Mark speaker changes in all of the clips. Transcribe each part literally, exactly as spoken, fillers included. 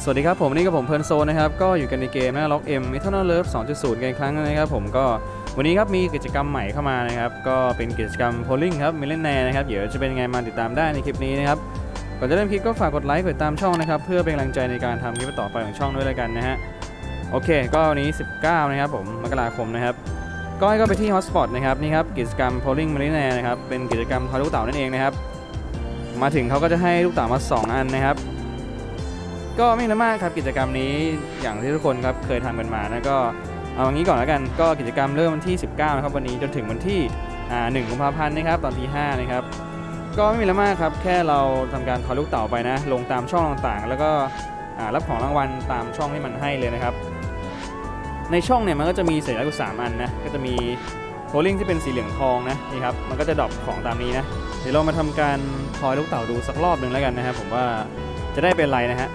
Speaker 1: สวัสดีครับผมนี่กับผมเพลินโซนนะครับก็อยู่กันในเกมนะล็อกเอ็มมิทัลเลิฟ สองจุดศูนย์ กันอีกครั้งนะครับผมก็วันนี้ครับมีกิจกรรมใหม่เข้ามานะครับก็เป็นกิจกรรมโพลลิ่งครับมิลเลนแนร์นะครับเดี๋ยวจะเป็นยังไงมาติดตามได้ในคลิปนี้นะครับก่อนจะเริ่มคลิปก็ฝากกดไลค์กดติดตามช่องนะครับเพื่อเป็นกำลังใจในการทำคลิปต่อไปของช่องด้วยแล้วกันนะฮะโอเคก็วันนี้สิบเก้านะครับผมมกราคมนะครับก็ให้ก็ไปที่ฮอตสปอตนะครับนี่ครับกิจกรรมโพลลิ่งมิลเลนแนร์นะครับเป็นกิจกรรมทอยลูกเต๋านั่นเองนะครับมาถึงเขาก็จะให้ลูกเต๋ามาสองอันนะครับก็ไม่นานมากครับกิจกรรมนี้อย่างที่ทุกคนครับเคยทำกันมานะก็เอาอย่างนี้ก่อนแล้วกันก็กิจกรรมเริ่มวันที่สิบเก้านะครับวันนี้จนถึงวันที่หนึ่งกุมภาพันธ์นะครับตอนที่ห้านะครับก็ไม่มีอะไรมากครับแค่เราทำการทอยลูกเต๋าไปนะลงตามช่องต่างๆแล้วก็รับของรางวัลตามช่องที่มันให้เลยนะครับในช่องเนี่ยมันก็จะมีสัญลักษณ์อยู่สามอันนะก็จะมีโพลลิ่งที่เป็นสีเหลืองทองนะนี่ครับมันก็จะดรอปของตามนี้นะเดี๋ยวเรามาทำการทอยลูกเต๋าดูสักรอบหนึ่งแล้วกันนะครับผมว่าจะได้เป็นไรนะฮะ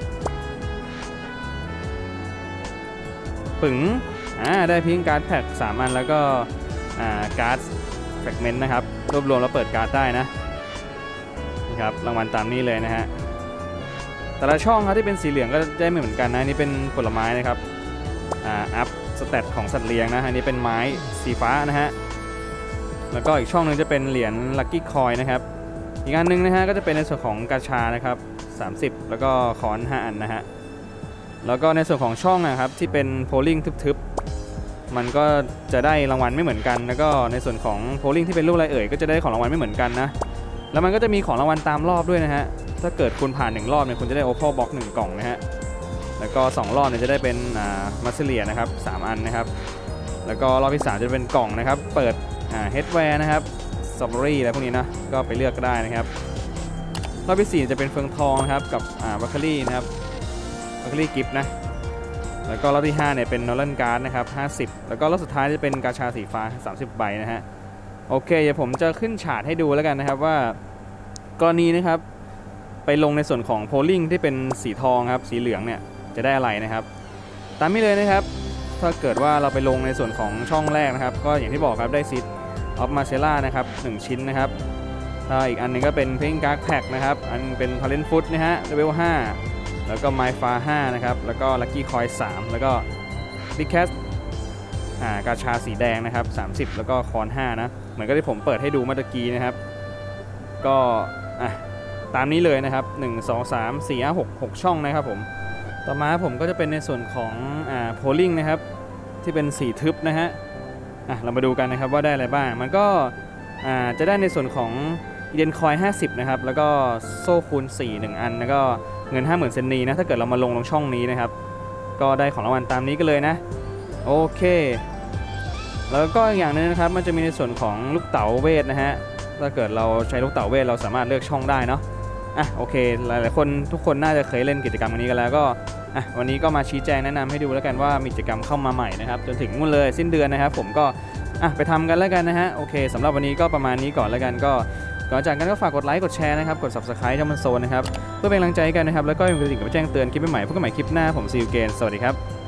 Speaker 1: ปึ๋งอ่าได้พิงการ์ดแพ็กสามอันแล้วก็อ่าการ์ดแฟกเมนต์นะครับรวบรวมแล้วเปิดการ์ดได้นะนี่ครับรางวัลตามนี้เลยนะฮะแต่ละช่องครับที่เป็นสีเหลืองก็ได้ไม่เหมือนกันนะนี่เป็นผลไม้นะครับอ่าอัพสเตตของสัตว์เลี้ยงนะอันนี้เป็นไม้สีฟ้านะฮะแล้วก็อีกช่องนึงจะเป็นเหรียญลัคกี้คอยนะครับอีกอันนึงนะฮะก็จะเป็นในส่วนของกาชานะครับสามสิบแล้วก็ค้อนห้าอันนะฮะแล้วก็ในส่วนของช่องนะครับที่เป็นโพลลิ่งทึบๆมันก็จะได้รางวัลไม่เหมือนกันแล้วก็ในส่วนของโพลลิ่งที่เป็นรูปอะไรเอ่ยก็จะได้ของรางวัลไม่เหมือนกันนะแล้วมันก็จะมีของรางวัลตามรอบด้วยนะฮะถ้าเกิดคุณผ่านหนึ่งรอบเนี่ยคุณจะได้โอเพนบ็อกซ์หนึ่งกล่องนะฮะแล้วก็สองรอบเนี่ยจะได้เป็นอ่ามัสเลียนะครับสามอันนะครับแล้วก็รอบที่สามจะเป็นกล่องนะครับเปิดอ่าเฮดแวร์นะครับสตรอเบอรี่อะไรพวกนี้นะก็ไปเลือกก็ได้นะครับรอบที่สี่จะเป็นเฟืองทองนะครับกับอ่าบัคเคอรี่นะครับบัคเคอรี่กิฟต์นะแล้วก็รอบที่ห้าเนี่ยเป็นนอรันการ์ดนะครับห้าสิบแล้วก็รอบสุดท้ายจะเป็นกาชาสีฟ้าสามสิบใบนะฮะโอเคเดี๋ยวผมจะขึ้นฉากให้ดูแล้วกันนะครับว่ากรณีนะครับไปลงในส่วนของโพลลิ่งที่เป็นสีทองครับสีเหลืองเนี่ยจะได้อะไรนะครับตามนี้เลยนะครับถ้าเกิดว่าเราไปลงในส่วนของช่องแรกนะครับก็อย่างที่บอกครับได้ซีดออฟมาเซล่านะครับหนึ่งชิ้นนะครับถ้าอีกอันนึงก็เป็นพิงการ์ดแพ็กนะครับอันเป็นทาเลนต์ฟุตนะฮะเลเวลห้าแล้วก็ไมฟ้าห้านะครับแล้วก็ลัคกี้คอยสามแล้วก็บิ๊กแคสอ่ากาชาสีแดงนะครับสามสิบแล้วก็คอนห้านะเหมือนกับที่ผมเปิดให้ดูเมื่อกี้นะครับก็อ่ะตามนี้เลยนะครับหนึ่ง สอง สาม สี่ ห้า หก หกช่องนะครับผมต่อมาผมก็จะเป็นในส่วนของอ่าโพลลิ่งนะครับที่เป็นสีทึบนะฮะอ่ะเรามาดูกันนะครับว่าได้อะไรบ้างมันก็อ่าจะได้ในส่วนของอีเดนคอยห้าสิบนะครับแล้วก็โซ่คูณสี่ หนึ่งอันแล้วก็เงิน ห้าหมื่น เซนนีนะถ้าเกิดเรามาลงลงช่องนี้นะครับก็ได้ของรางวัลตามนี้ก็เลยนะโอเคแล้วก็อีกอย่างนึงนะครับมันจะมีในส่วนของลูกเต๋าเวทนะฮะถ้าเกิดเราใช้ลูกเต๋าเวทเราสามารถเลือกช่องได้เนาะอ่ะโอเคหลายๆคนทุกคนน่าจะเคยเล่นกิจกรรมอันนี้กันแล้วก็อ่ะวันนี้ก็มาชี้แจงแนะนำให้ดูแล้วกันว่ามีกิจกรรมเข้ามาใหม่นะครับจนถึงนู่นเลยสิ้นเดือนนะครับผมก็อ่ะไปทำกันแล้วกันนะฮะโอเคสำหรับวันนี้ก็ประมาณนี้ก่อนแล้วกันก็ก่อนจากกันก็ฝากกดไลค์กดแชร์นะครับกด ซับสไครบ์ ช่องมันโซนนะครับเพื่อเป็นกำลังใจกันนะครับแล้วก็อย่าลืมกดกระดิ่งกับแจ้งเตือนคลิปใหม่ๆพบกันใหม่คลิปหน้าผมซีอูเกนสวัสดีครับ